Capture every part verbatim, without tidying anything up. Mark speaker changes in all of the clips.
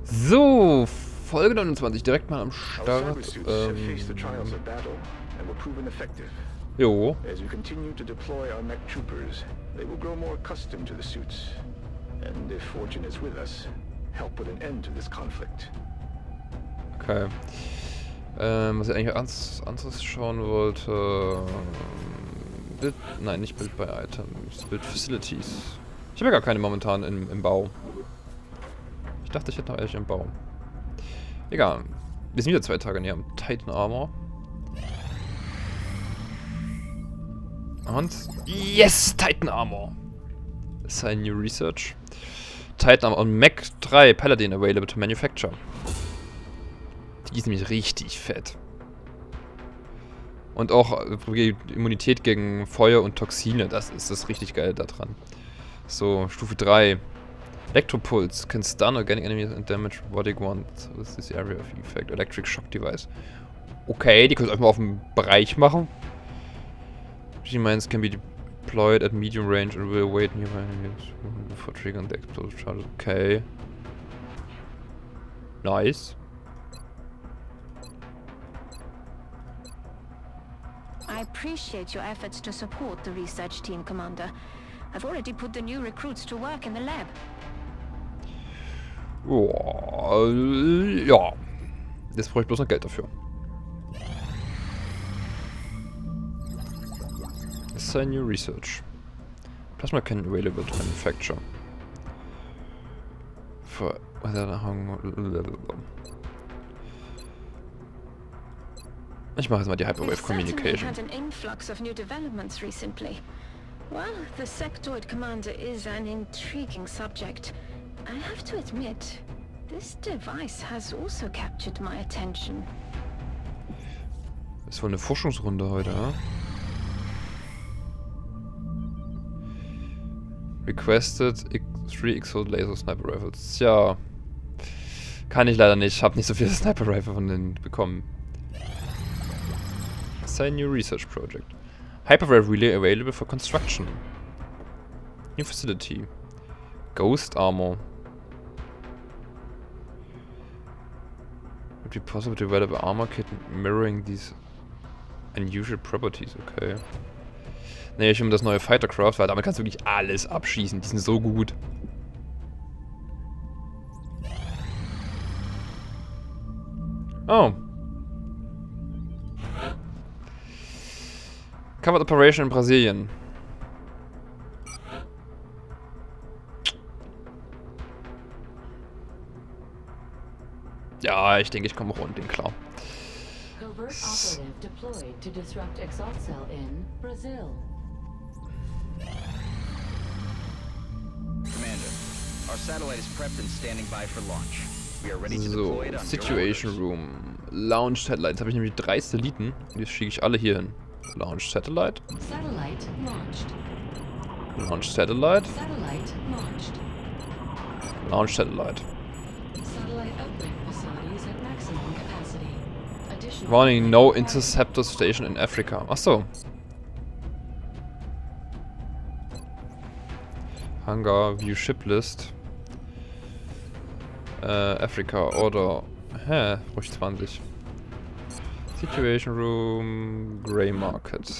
Speaker 1: So, Folge neunundzwanzig, direkt mal am Start. Ähm, jo.
Speaker 2: As we continue to deploy our mech troopers, they will grow more accustomed to the suits. And if fortune is with us, help put an end to this conflict.
Speaker 1: Okay. Ähm, was ich eigentlich ans, anderes schauen wollte. Bild, nein, nicht Bild bei Items, Bild Facilities. Ich habe ja gar keine momentan im, im Bau. Ich dachte, ich hätte noch ehrlich im Bau. Egal. Wir sind wieder zwei Tage näher am Titan Armor. Und yes, Titan Armor. Das ist ein New Research. Titan Armor und Mech drei Paladin available to manufacture. Die ist nämlich richtig fett. Und auch äh, Immunität gegen Feuer und Toxine. Das ist das richtig geil da dran. So, Stufe drei. Electropulse can stun organic enemies and damage robotic ones with this area of effect. Electric shock device. Okay, die können es einfach mal auf dem Bereich machen. Mines can be deployed at medium range and will await nearby enemies before triggering the explosive charges. Okay. Nice.
Speaker 3: I appreciate your efforts to support the research team, Commander. I've already put the new recruits to work in the lab.
Speaker 1: Oh, ja. Jetzt brauche ich bloß noch Geld dafür. Das ist ein New Research. Plasma can available to manufacture. For Ich mache jetzt mal die Hyperwave Communication.
Speaker 3: Had an influx of new developments recently. Well, the Sectoid Commander is an intriguing subject. I have to admit, this device has also captured my attention.
Speaker 1: Ist wohl eine Forschungsrunde heute, ja? Requested three X-Hold Laser Sniper Rifles. Tja. Kann ich leider nicht. Ich habe nicht so viele Sniper Rifle von denen bekommen. Das ist ein New Research Project. Hyperwave Relay available for construction. New Facility. Ghost Armor. Would be possible to develop an armor kit mirroring these unusual properties. Okay. Ne, ich will das neue Fightercraft, weil damit kannst du wirklich alles abschießen. Die sind so gut. Oh. Covered Operation in Brasilien. Ja, ich denke, ich komme auch ohne den klar.
Speaker 4: Covert operative deployed to disrupt Exalt Cell in Brazil.
Speaker 5: Commander, our satellite is prepped and standing by for launch. We are ready to
Speaker 1: So,
Speaker 5: deploy it on
Speaker 1: Situation Room. Launch Satellite. Jetzt habe ich nämlich drei Satelliten. Und jetzt schicke ich alle hier hin. Launch Satellite.
Speaker 4: Satellite launched.
Speaker 1: Launch Satellite.
Speaker 4: Satellite launched.
Speaker 1: Launch Satellite.
Speaker 4: Satellite outbreak facilities at maximum capacity. Additional
Speaker 1: Warning, no interceptor station in Africa. Achso. Hangar, View Ship List. Äh, Africa, Order. Hä, brauche ich zwanzig. Situation Room, Grey Market.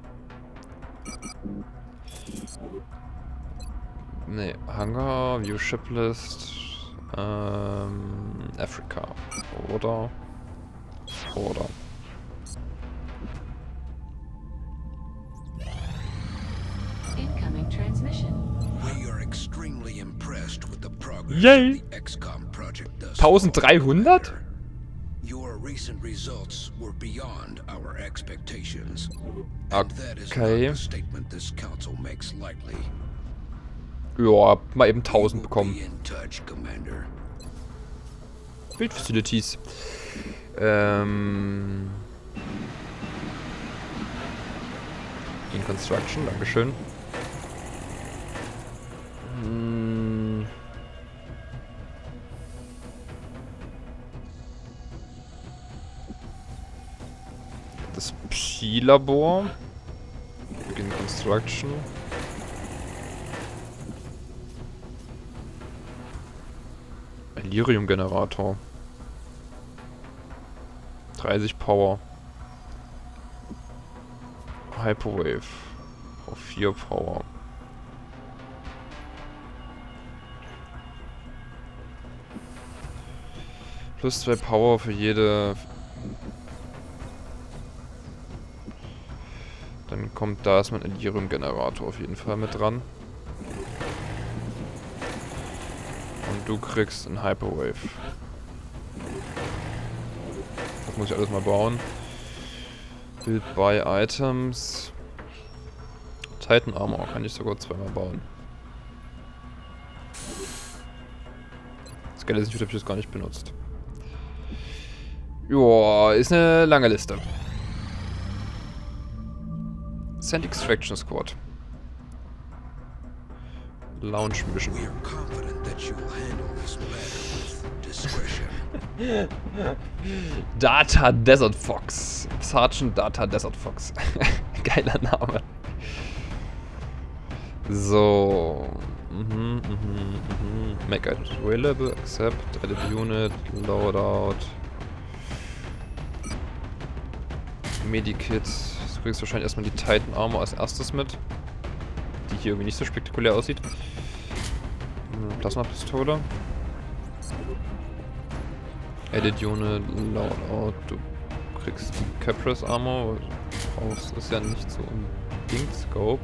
Speaker 1: Ne, Hangar, View Ship List. Ähm, Africa. Order. Order.
Speaker 4: incoming transmission.
Speaker 6: We are extremely impressed with the progress
Speaker 1: Yay.
Speaker 6: of the X COM project thus
Speaker 1: dreizehnhundert?
Speaker 6: far. Your recent results were beyond our expectations. And that is not
Speaker 1: Okay.
Speaker 6: a statement this council makes lightly.
Speaker 1: Ja, mal eben
Speaker 6: We
Speaker 1: tausend
Speaker 6: will
Speaker 1: bekommen.
Speaker 6: be in touch, Commander.
Speaker 1: Build Facilities. Ähm. In Construction, dankeschön. Hm. Das Pi-Labor. Begin Construction. Delirium-Generator. dreißig Power. Hyperwave. Auf vier Power. Plus zwei Power für jede... Dann kommt da erstmal ein Delirium-Generator auf jeden Fall mit dran. Und du kriegst ein Hyperwave. Das muss ich alles mal bauen. Build by Items. Titan Armor kann ich sogar zweimal bauen. Skeleton Suit habe ich jetzt gar nicht benutzt. Joa, ist eine lange Liste. Sand Extraction Squad. Launch Mission.
Speaker 6: We are confident that you will handle this matter with discretion.
Speaker 1: Data Desert Fox. Sergeant Data Desert Fox. Geiler Name. So. Mhm, mhm, mhm. Make it available, accept, edit unit, loadout. Medikits. Du kriegst wahrscheinlich erstmal die Titan Armor als erstes mit. Die hier irgendwie nicht so spektakulär aussieht. Plasma-Pistole. Edit Unit, Loadout. Du kriegst die Capress Armor. Brauchst ist ja nicht so unbedingt Scope.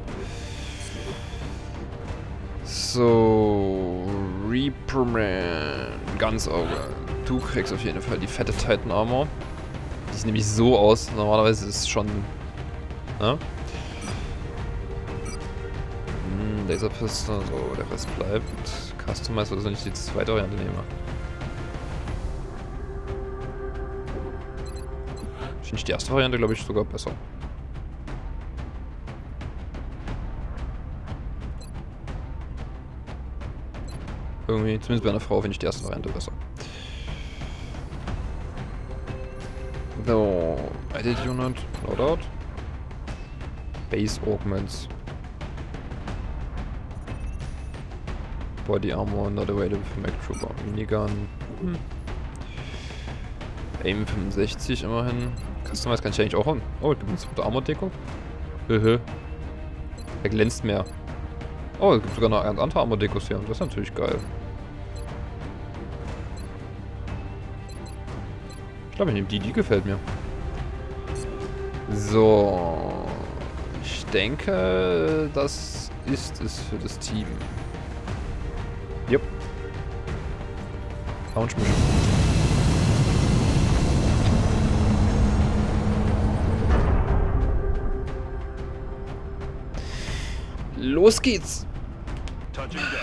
Speaker 1: So. Reaperman. Ganz Auge. Du kriegst auf jeden Fall die fette Titan Armor. Die sieht nämlich so aus. Normalerweise ist es schon. Ne? Hm, Laserpistole, so, der Rest bleibt. Customize, also wenn ich die zweite Variante nehme. Finde ich die erste Variante, glaube ich, sogar besser. Irgendwie, zumindest bei einer Frau, finde ich die erste Variante besser. So, Edit Unit, Loadout. Base Augments. Body Armor, not available for Mac Trooper. Minigun. Hm. Aim fünfundsechzig immerhin. Customize kann ich eigentlich auch haben. Oh, es gibt eine zweite Armor-Deko. Höhö. Er glänzt mehr. Oh, es gibt sogar noch andere Armor-Dekos hier. Das ist natürlich geil. Ich glaube, ich nehme die. Die gefällt mir. So. Ich denke, das ist es für das Team. Jupp. Launch Mission. Los geht's!
Speaker 5: Touching down.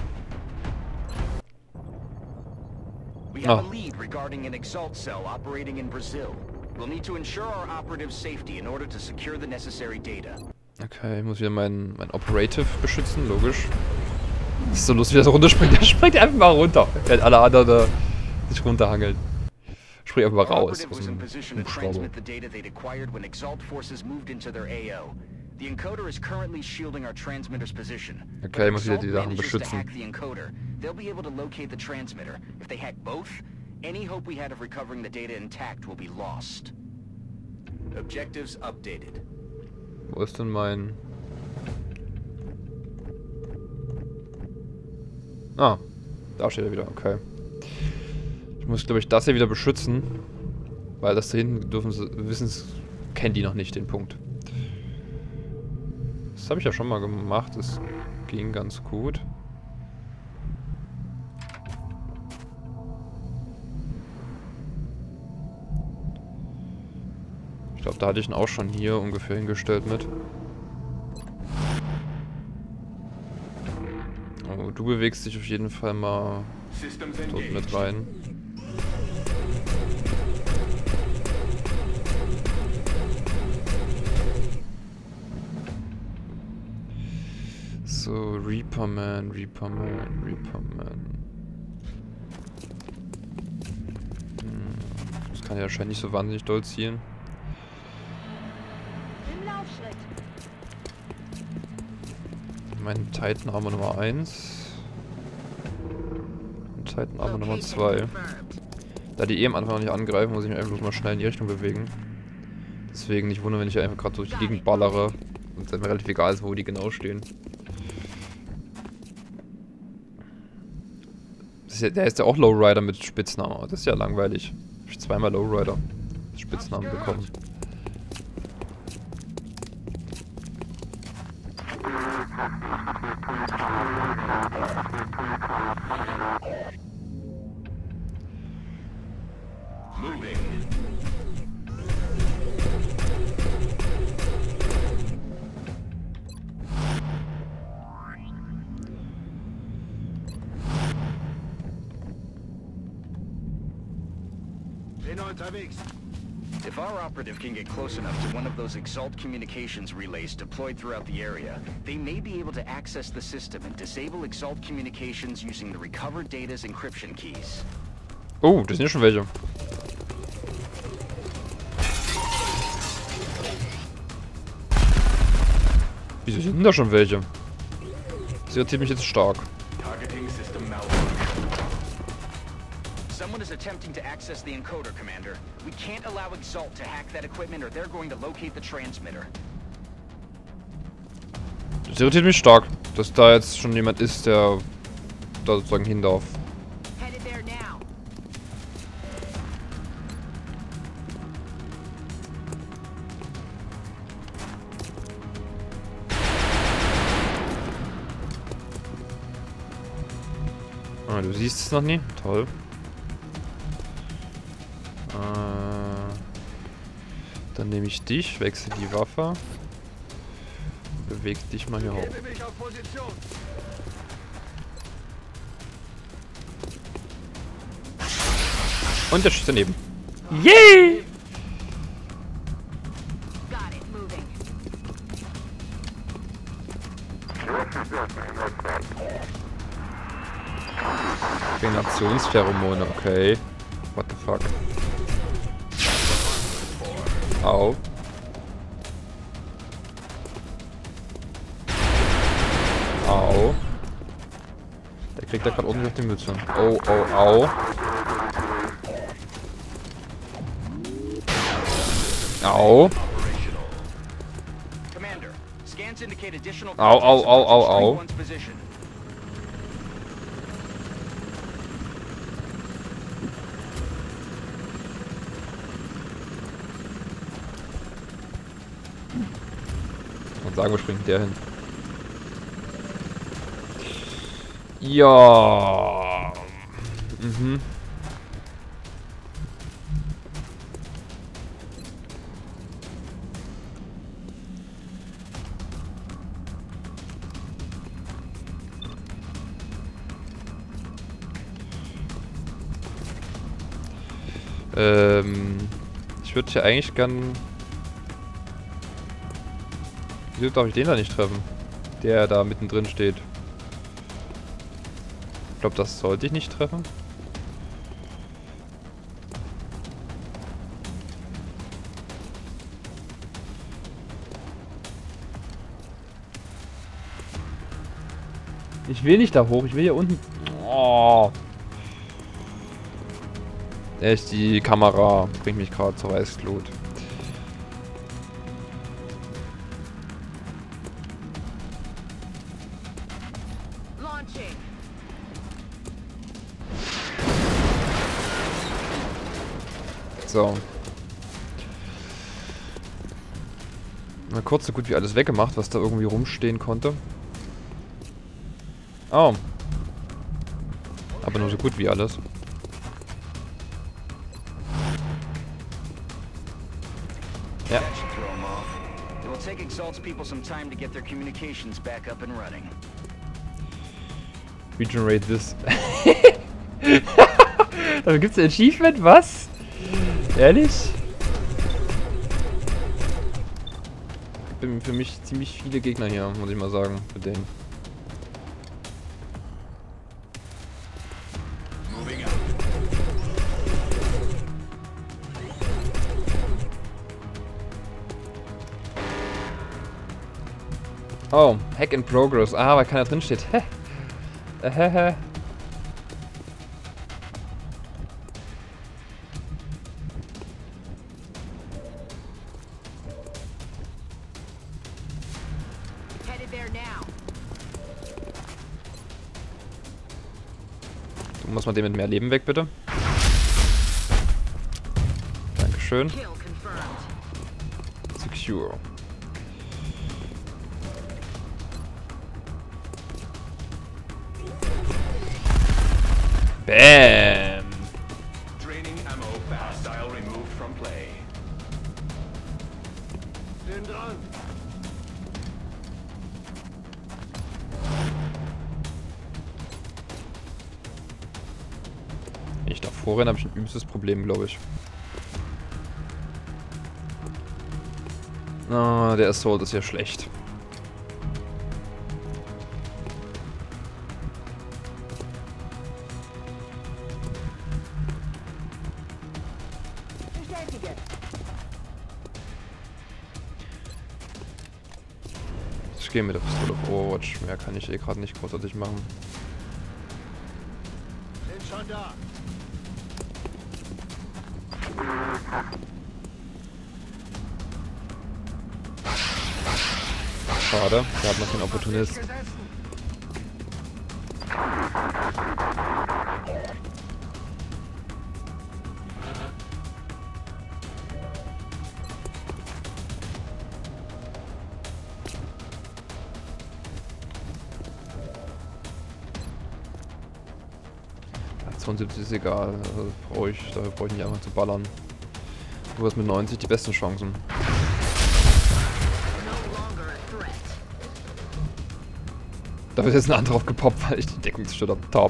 Speaker 5: We
Speaker 1: Oh.
Speaker 5: have a lead regarding an Exalt cell operating in Brazil. We'll need to ensure our operative's safety in order to secure the necessary data.
Speaker 1: Okay, ich muss wieder mein, mein Operative beschützen, logisch. Das ist so lustig, wie das runterspringt. Der springt einfach mal runter, während alle anderen da sich runterhangeln. Spring einfach mal
Speaker 5: Our
Speaker 1: raus
Speaker 5: operative
Speaker 1: aus
Speaker 5: was in
Speaker 1: dem
Speaker 5: position to
Speaker 1: Hubschrauber.
Speaker 5: transmit the data they'd acquired when Exalt forces moved into their A O. The encoder is currently shielding our transmitter's position.
Speaker 1: Okay, ich muss wieder
Speaker 5: If
Speaker 1: die
Speaker 5: Exalt
Speaker 1: Sachen
Speaker 5: manages to
Speaker 1: beschützen.
Speaker 5: hack the encoder, they'll be able to locate the transmitter. If they hack both, any hope we had of recovering the data intact will be lost. Objectives updated.
Speaker 1: Wo ist denn mein... Ah, da steht er wieder, okay. Ich muss, glaube ich, das hier wieder beschützen. Weil das da hinten dürfen sie, wissen sie, kennen die noch nicht, den Punkt. Das habe ich ja schon mal gemacht, das ging ganz gut. Ich glaube, da hatte ich ihn auch schon hier ungefähr hingestellt mit. Oh, du bewegst dich auf jeden Fall mal dort mit rein. So, Reaperman, Reaperman, Reaperman. Hm, das kann ja wahrscheinlich nicht so wahnsinnig doll zielen. Mein Titan Armor Nummer eins. Titan Armor Nummer zwei. Da die eh am Anfang noch nicht angreifen, muss ich mich einfach bloß mal schnell in die Richtung bewegen. Deswegen nicht wundern, wenn ich hier einfach gerade durch die Gegend ballere. Und es mir relativ egal ist, wo die genau stehen. Das ist ja, der ist ja auch Lowrider mit Spitznamen. Das ist ja langweilig. Hab ich zweimal Lowrider mit Spitznamen bekommen.
Speaker 5: If our operative can get close enough to one of those Exalt communications relays deployed throughout the area, they may be able to access the system and disable Exalt communications using the recovered data's encryption keys.
Speaker 1: Oh, das sind ja schon welche. Wieso sind denn da schon welche? Das irritiert mich jetzt stark.
Speaker 5: Someone is attempting to access the encoder, Commander. We can't allow Exalt to hack that equipment or they're going to locate the transmitter.
Speaker 1: Das irritiert mich stark, dass da jetzt schon jemand ist, der da sozusagen hin darf.
Speaker 5: Headed there now.
Speaker 1: Ah, du siehst es noch nie? Toll. Dann nehme ich dich, wechsle die Waffe. Beweg dich mal hier hoch. Und der schießt daneben. Yay! Kombinationspheromone, okay. What the fuck? Au. Au. Der kriegt da gerade ordentlich auf die Mütze. Oh, oh, au. Au. Au, au, au, au, au. Und sagen wir, springt der hin. Ja. Mhm. Ähm, ich würde hier eigentlich gern... Wieso darf ich den da nicht treffen? Der da mittendrin steht. Ich glaube, das sollte ich nicht treffen. Ich will nicht da hoch, ich will hier unten... Oh. Echt, die Kamera bringt mich gerade zur Weißglut. So. Mal kurz so gut wie alles weggemacht, was da irgendwie rumstehen konnte. Oh. Aber nur so gut wie alles. Ja. Regenerate this. Da gibt's ein Achievement, was? Ehrlich? Bin für mich ziemlich viele Gegner hier, muss ich mal sagen, für den. Oh, Hack in Progress. Ah, weil keiner drin steht. Hä? Äh, hä, hä. So, muss man den mit mehr Leben weg, bitte. Dankeschön. Secure. Bam!
Speaker 2: Draining ammo fast. Dial removed from play. Den dran.
Speaker 1: Wenn ich da vorrenne, habe ich ein übelstes Problem, glaube ich. Ah, der Assault ist ja schlecht. Ich gehe mit der Pistole auf Overwatch. Mehr kann ich eh gerade nicht großartig machen.
Speaker 2: Sind schon da.
Speaker 1: Schade, da hat man keinen Opportunist. zweiundsiebzig ist egal, also brauche ich, dafür brauche ich nicht einfach zu ballern. Du hast mit neunzig die besten Chancen. Da wird jetzt ein anderer aufgepoppt, weil ich die Deckung zerstört habe. Top.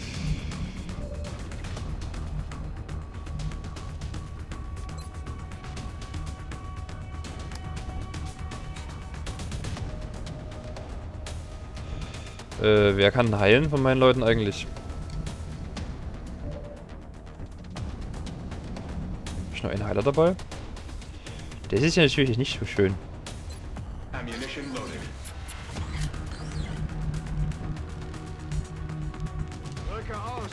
Speaker 1: Äh, wer kann heilen von meinen Leuten eigentlich? Hab ich noch einen Heiler dabei? Das ist ja natürlich nicht so schön.
Speaker 2: Ammunition loaded. Rücke aus.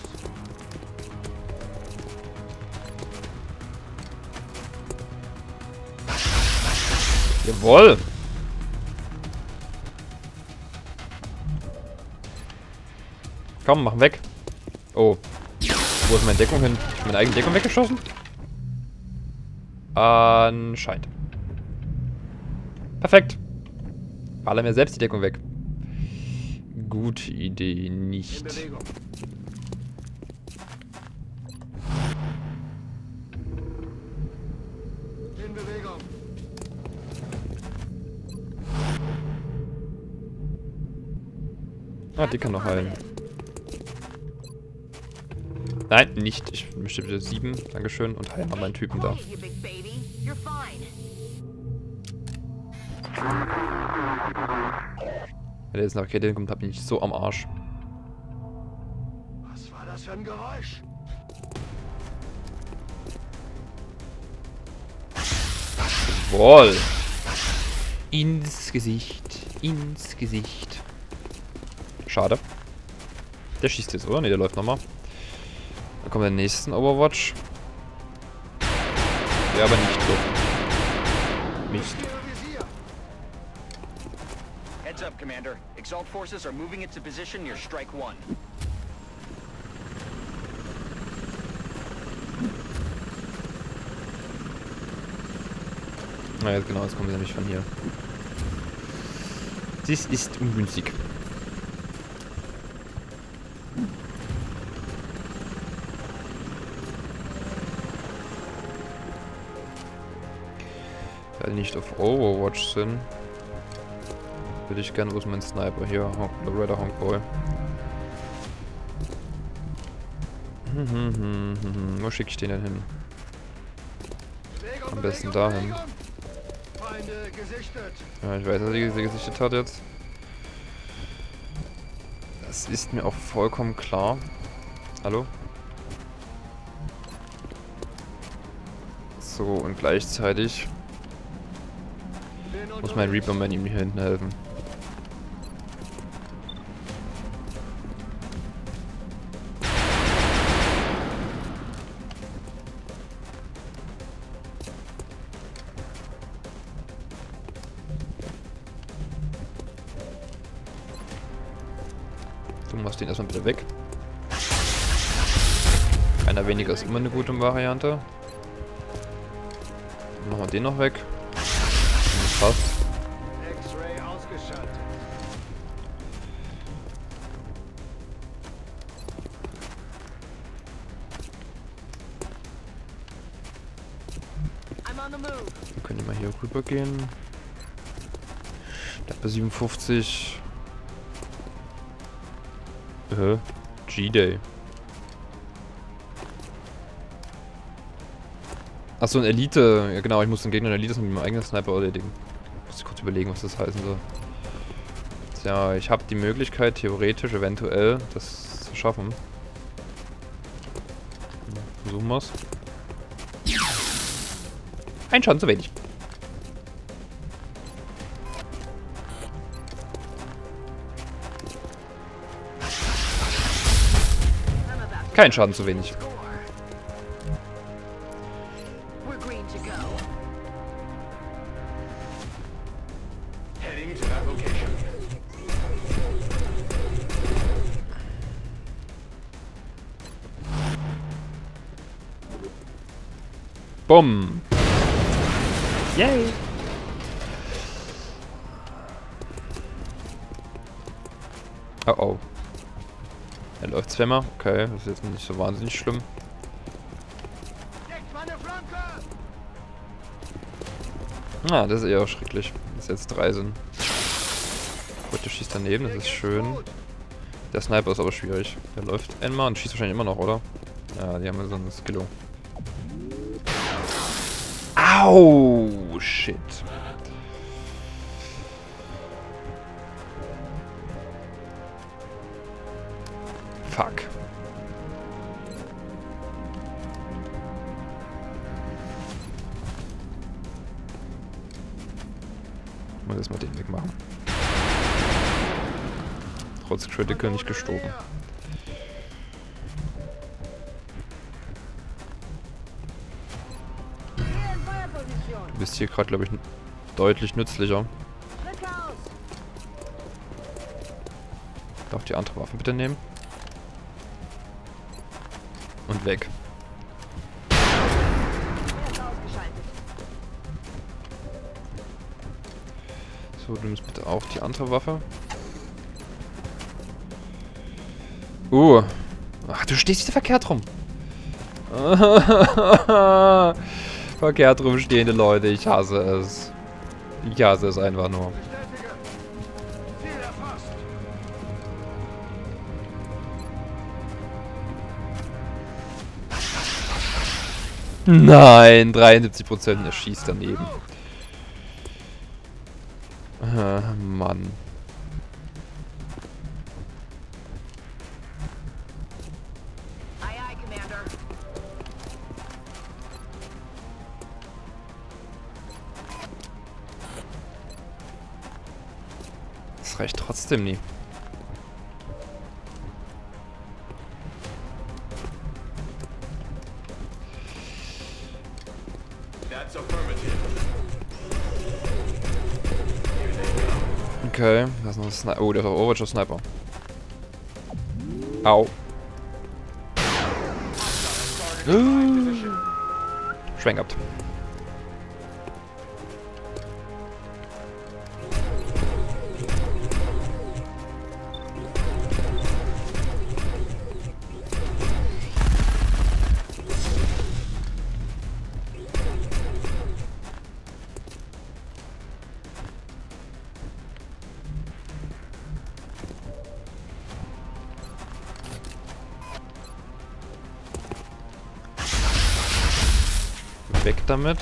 Speaker 1: Jawohl! Komm, mach weg. Oh. Wo ist meine Deckung hin? Hab ich meine eigene Deckung weggeschossen? Anscheinend. Perfekt. Baller mir selbst die Deckung weg. Gute Idee, nicht.
Speaker 2: In Bewegung. In Bewegung.
Speaker 1: Ah, die kann noch heilen. Nein, nicht. Ich möchte bitte sieben. Dankeschön. Und heilen mal meinen Typen da. Wenn der jetzt nach Rakete hinkommt, hab ich nicht so am Arsch.
Speaker 2: Was war das für ein Geräusch?
Speaker 1: Jawohl. Ins Gesicht. Ins Gesicht. Schade. Der schießt jetzt, oder? Ne, der läuft nochmal. Dann kommt der nächste Overwatch. Der aber nicht so. Nicht.
Speaker 5: Heads up, Commander. Exalt forces are moving into position near Strike One.
Speaker 1: Na ja, genau, jetzt kommen sie nämlich von hier. Dies ist ungünstig. Da die nicht auf Overwatch sind, würde ich gerne, wo ist mein Sniper? Hier, Loretta Honkball. Hm, hm, hm, hm. Wo schicke ich den denn hin? Am besten dahin. Ja, ich weiß, dass er sie gesichtet hat jetzt. Das ist mir auch vollkommen klar. Hallo? So, und gleichzeitig muss mein Reaper-Man ihm hier hinten helfen. Du machst den erstmal bitte weg. Einer weniger ist immer eine gute Variante. Dann machen wir den noch weg. Das passt.
Speaker 2: X-Ray ausgeschaltet.
Speaker 1: Wir können mal hier rüber gehen. Der hat bei siebenundfünfzig. Äh, G-Day. Achso, ein Elite. Ja genau, ich muss den Gegner in Elite mit meinem eigenen Sniper erledigen. Muss ich kurz überlegen, was das heißen soll. Tja, ich habe die Möglichkeit, theoretisch, eventuell, das zu schaffen. Versuchen wir's. Ein Schaden zu wenig. Kein Schaden zu wenig. Bumm. Yay. Oh oh. Er läuft zweimal. Okay, das ist jetzt nicht so wahnsinnig schlimm. Ah, das ist eher schrecklich, dass jetzt drei sind. Gut, der schießt daneben, das ist schön. Der Sniper ist aber schwierig. Der läuft einmal und schießt wahrscheinlich immer noch, oder? Ja, die haben ja so ein Skillo. Au, shit. Fuck. Ich muss erstmal den wegmachen. Trotz Critical nicht gestorben. Du bist hier gerade, glaube ich, deutlich nützlicher. Darf die andere Waffe bitte nehmen? Und weg. So, du nimmst bitte auch die andere Waffe. Uh. Ach, du stehst wieder verkehrt rum. Verkehrt rumstehende Leute, ich hasse es. Ich hasse es einfach nur. Nein, dreiundsiebzig Prozent, er schießt daneben. Äh, Mann. Das reicht trotzdem nie. Okay, da ist noch ein Sniper. Oh, der ist auch Overwatch Sniper. Au. Schwenk gehabt. Weg damit.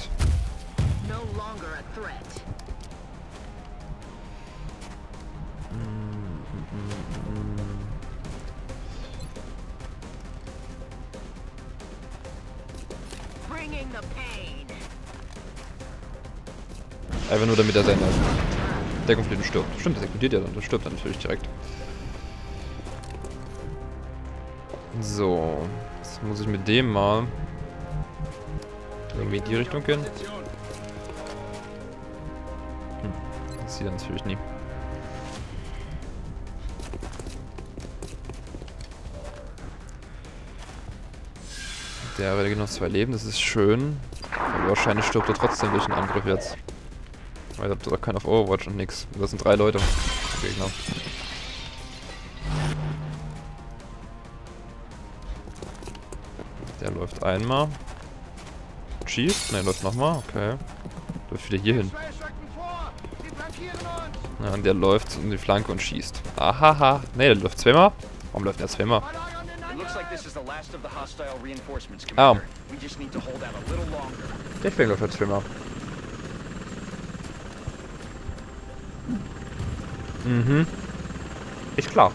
Speaker 1: Einfach nur damit er seine Deckungsfläche stirbt. Stimmt, das explodiert ja dann. Das stirbt dann natürlich direkt. So. Jetzt muss ich mit dem mal irgendwie in die Richtung gehen. Hm, das sieht er natürlich nie. Der reagiert noch zwei Leben, das ist schön. Aber wahrscheinlich stirbt er trotzdem durch den Angriff jetzt. Weil da hat keiner auf Overwatch und nix. Das sind drei Leute. Gegner. Der läuft einmal. Schießt? Ne, läuft nochmal. Okay. Läuft wieder hier hin. Ja, und der läuft in die Flanke und schießt. Ahaha. Ne, der läuft zweimal. Warum läuft der zweimal? Ah. Deswegen läuft er zweimal. Mhm. Ist klar.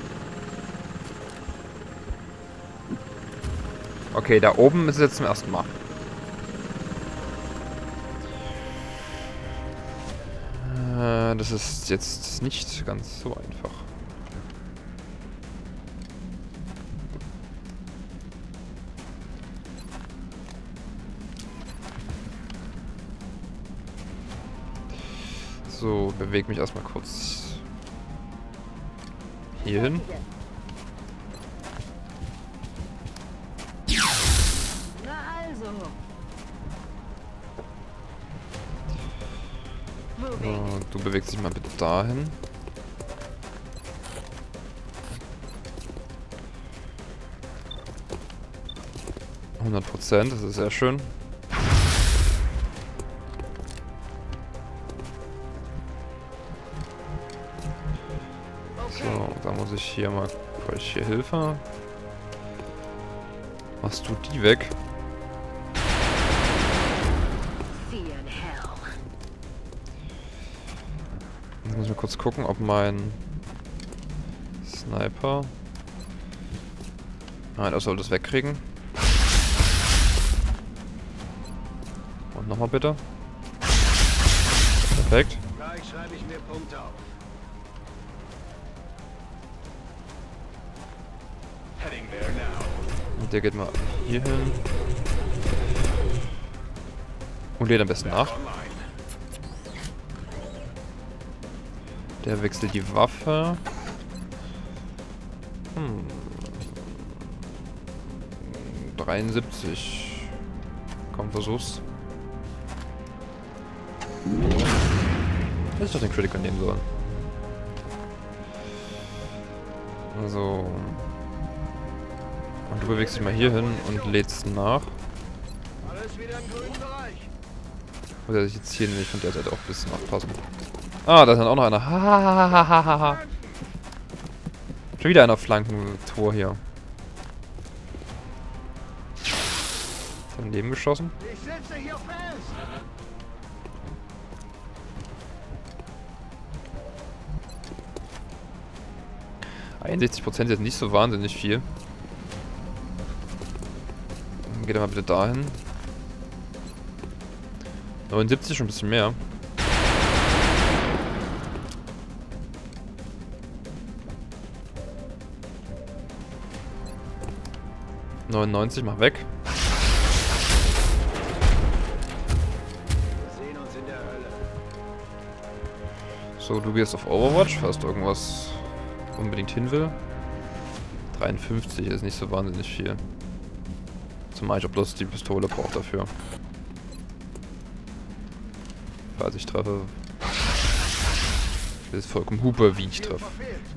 Speaker 1: Okay, da oben ist es jetzt zum ersten Mal. Äh, das ist jetzt nicht ganz so einfach. So, bewege mich erstmal kurz hier hin. So, du bewegst dich mal bitte dahin. hundert Prozent, das ist sehr schön. So, da muss ich hier mal... Brauche ich hier Hilfe? Machst du die weg? Jetzt muss ich mal kurz gucken, ob mein Sniper... Nein, er soll das wegkriegen. Und nochmal bitte. Perfekt.
Speaker 2: Gleich schreibe ich mir Punkte auf. Heading there now.
Speaker 1: Und der geht mal hier hin. Und lädt am besten nach. Der wechselt die Waffe. Hm. dreiundsiebzig. Komm, versuch's. Hätte ich doch den Critical nehmen sollen. So. Und du bewegst dich mal hier hin und lädst nach.
Speaker 2: Alles wieder im grünen Bereich.
Speaker 1: Oder ich jetzt hier nicht von der Seite auch ein bisschen aufpassen. Ah, da ist dann auch noch einer. Hahaha. Schon wieder einer Flankentor hier. Daneben geschossen.
Speaker 2: Ich sitze hier fest.
Speaker 1: einundsechzig Prozent ist jetzt nicht so wahnsinnig viel. Dann geht er mal bitte dahin. neunundsiebzig, schon ein bisschen mehr. neunundneunzig, mach weg.
Speaker 2: Wir sehen uns in der Hölle.
Speaker 1: So, du gehst auf Overwatch, falls du irgendwas unbedingt hin will. dreiundfünfzig ist nicht so wahnsinnig viel. Zumal ich auch bloß die Pistole brauche dafür. Falls ich treffe. Das ist vollkommen Hupe, wie ich treffe.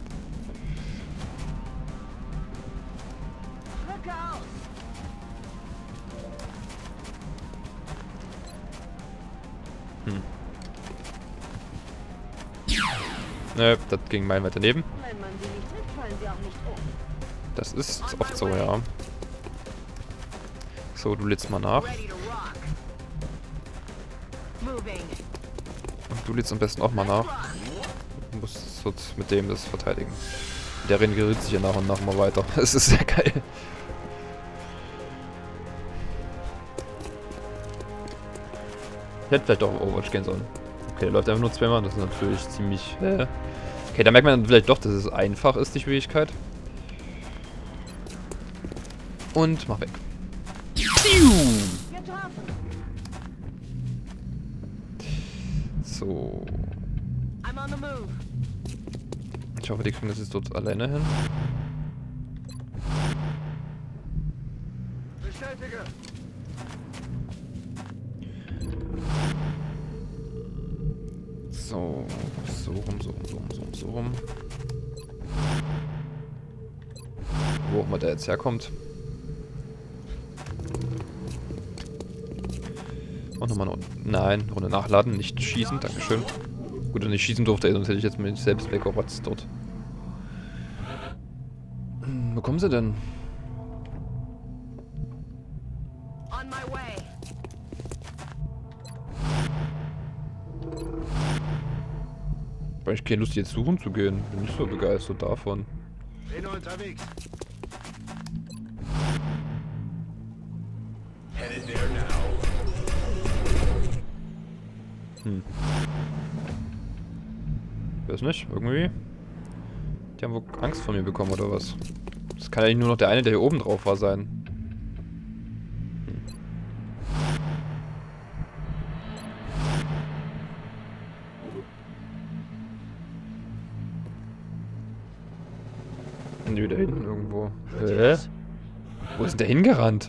Speaker 1: Hm. Ne, das ging meilenweit daneben. Das ist oft so, ja. So, du lädst mal nach. Und du lädst am besten auch mal nach. Du musst jetzt mit dem das verteidigen. Der regeneriert sich ja nach und nach mal weiter. Das ist sehr geil. Ich hätte vielleicht doch auf Overwatch gehen sollen. Okay, der läuft einfach nur zweimal. Das ist natürlich ziemlich... Äh okay, da merkt man dann vielleicht doch, dass es einfach ist, die Schwierigkeit. Und mach weg. So. Ich hoffe, die kriegen das jetzt dort alleine hin.
Speaker 2: Bestätige.
Speaker 1: So, so rum, so rum, so rum, so rum, so rum. Wo auch mal der jetzt herkommt. Und nochmal eine, nein, eine Runde nachladen, nicht schießen, dankeschön. Gut, wenn ich schießen durfte, sonst hätte ich jetzt mit selbst weggerotzt dort. Hm, wo kommen sie denn?
Speaker 3: On my way.
Speaker 1: Weil ich keine Lust jetzt suchen zu gehen. Bin nicht so begeistert davon.
Speaker 2: Bin unterwegs. Headed there now.
Speaker 1: Hm. Weiß nicht, irgendwie. Die haben wohl Angst vor mir bekommen, oder was? Das kann ja nur noch der eine, der hier oben drauf war, sein. Hm. Nö, da hinten irgendwo. Hä? Wo ist denn der hingerannt?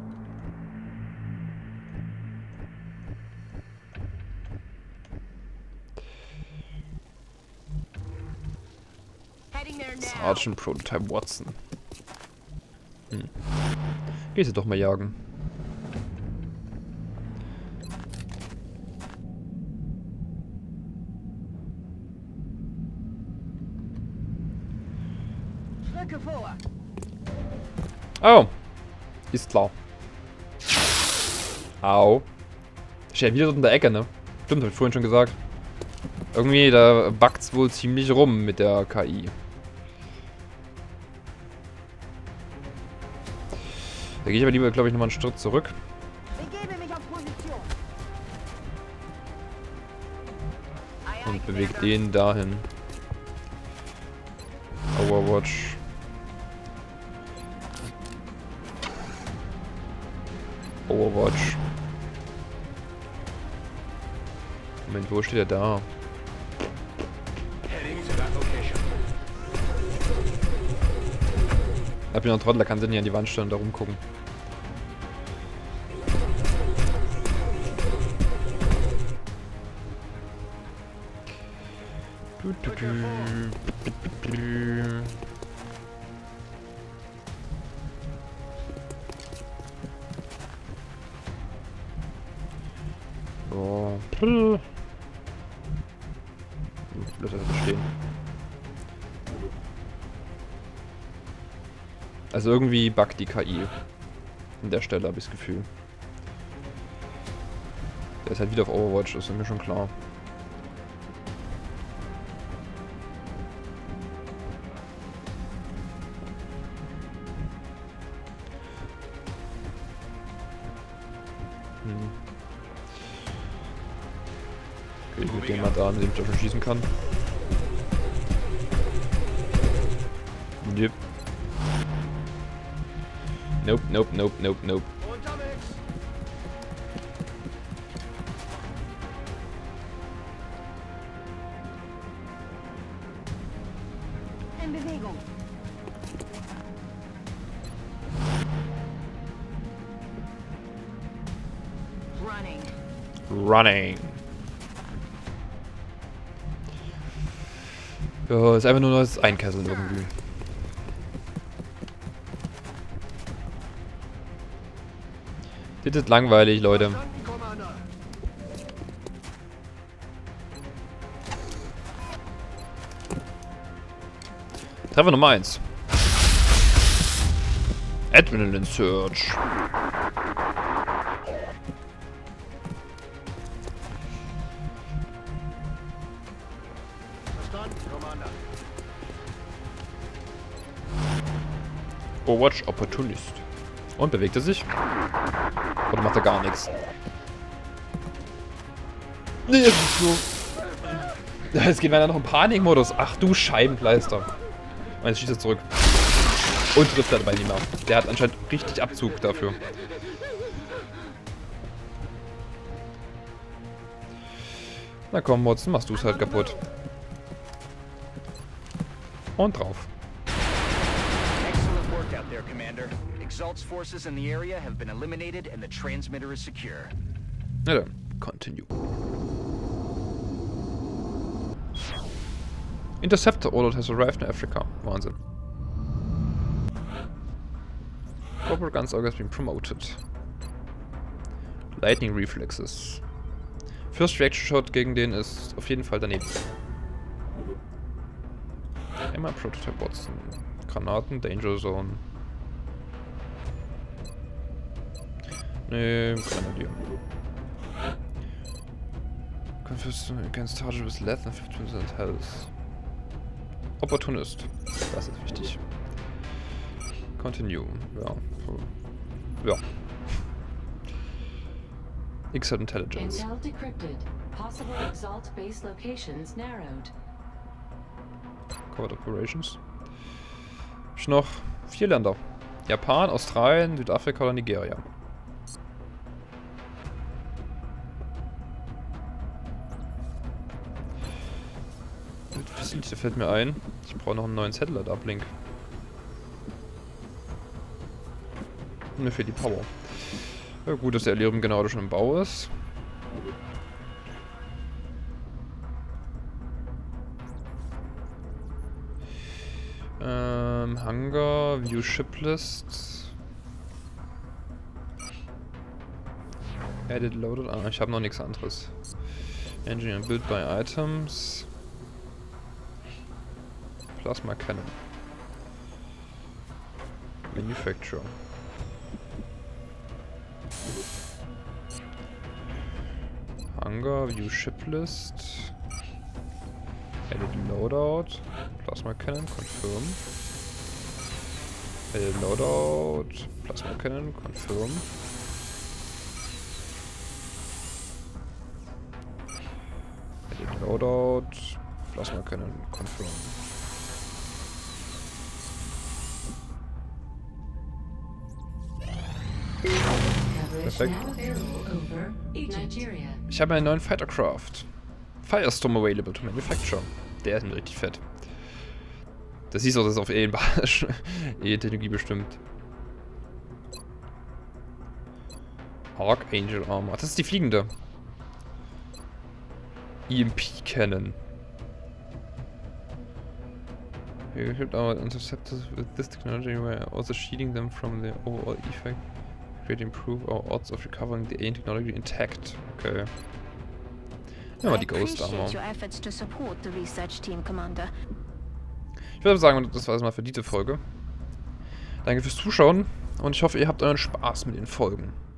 Speaker 1: Sergeant Prototype Watson. Hm. Gehst du doch mal jagen. Oh. Ist klar. Au. Steht wieder dort in der Ecke, ne? Stimmt, hab ich vorhin schon gesagt. Irgendwie, da bugt's wohl ziemlich rum mit der K I. Da gehe ich aber lieber, glaube ich, nochmal einen Schritt zurück. Und bewege den dahin. Overwatch. Overwatch. Moment, wo steht er da? Ich bin noch ein Trottel, da kann sie nicht an die Wand stellen und da rumgucken. Du, du, du. So. Lass das stehen. Also irgendwie buggt die K I. An der Stelle habe ich das Gefühl. Der ist halt wieder auf Overwatch, das ist mir schon klar. Hm. Okay, ich mit dem mal da, mit dem ich da schon schießen kann. Yep. Nope, nope, nope, nope, nope.
Speaker 3: In Bewegung. Running.
Speaker 1: Running. Ja, ist einfach nur das Einkesseln irgendwie. Das ist langweilig, Leute. Treffer Nummer eins. Adrenaline Surge. Overwatch Opportunist. Und bewegt er sich? Oder macht er gar nichts? Nee, das ist so. Jetzt geht weiter noch im Panikmodus. Ach du Scheibenkleister. Und jetzt schießt er zurück. Und trifft er dabei nicht mehr. Der hat anscheinend richtig Abzug dafür. Na komm, Watson, machst du es halt kaputt. Und drauf.
Speaker 5: Excellent work out there, Commander. Exalt's forces in the area have been eliminated and the transmitter is secure.
Speaker 1: Na dann, continue. Interceptor order has arrived in Africa. Wahnsinn. Corporal guns has been promoted. Lightning Reflexes. First Reaction Shot gegen den ist auf jeden Fall daneben. Emma Prototype Watson. Granaten, Danger Zone. Nee, Grenadier. Confess against target with less than fifty percent health. Opportunist. Das ist wichtig. Continue. Ja. Ja. Exalt Intelligence.
Speaker 4: Intel decrypted. Possible Exalt base locations narrowed.
Speaker 1: Covered Operations. Hab ich noch vier Länder. Japan, Australien, Südafrika oder Nigeria. Da fällt mir ein, ich brauche noch einen neuen Satellite-Uplink. Und mir fehlt die Power. Ja, gut, dass der Elerium genau schon im Bau ist. Ähm, Hangar, View Shiplist. Edit Loaded. Ah, ich habe noch nichts anderes. Engineer Build by Items. Plasma Cannon. Manufacture. Hangar, View Shiplist. Edit Loadout. Plasma Cannon, confirm. Edit Loadout. Plasma Cannon, confirm. Edit Loadout. Plasma Cannon, confirm. Perfekt. Ich habe einen neuen Fightercraft. Firestorm available to manufacture. Der ist mir richtig fett. Das siehst du, das ist auf E-Technologie bestimmt. Archangel Armor. Das ist die fliegende. E M P Cannon. We hit our interceptors with this technology while also shielding them from the overall effect. Greatly improve our odds of recovering the alien technology intact. Okay. Ja, die Ghost Armor. Ich würde sagen, das war es mal für diese Folge. Danke fürs Zuschauen und ich hoffe, ihr habt euren Spaß mit den Folgen.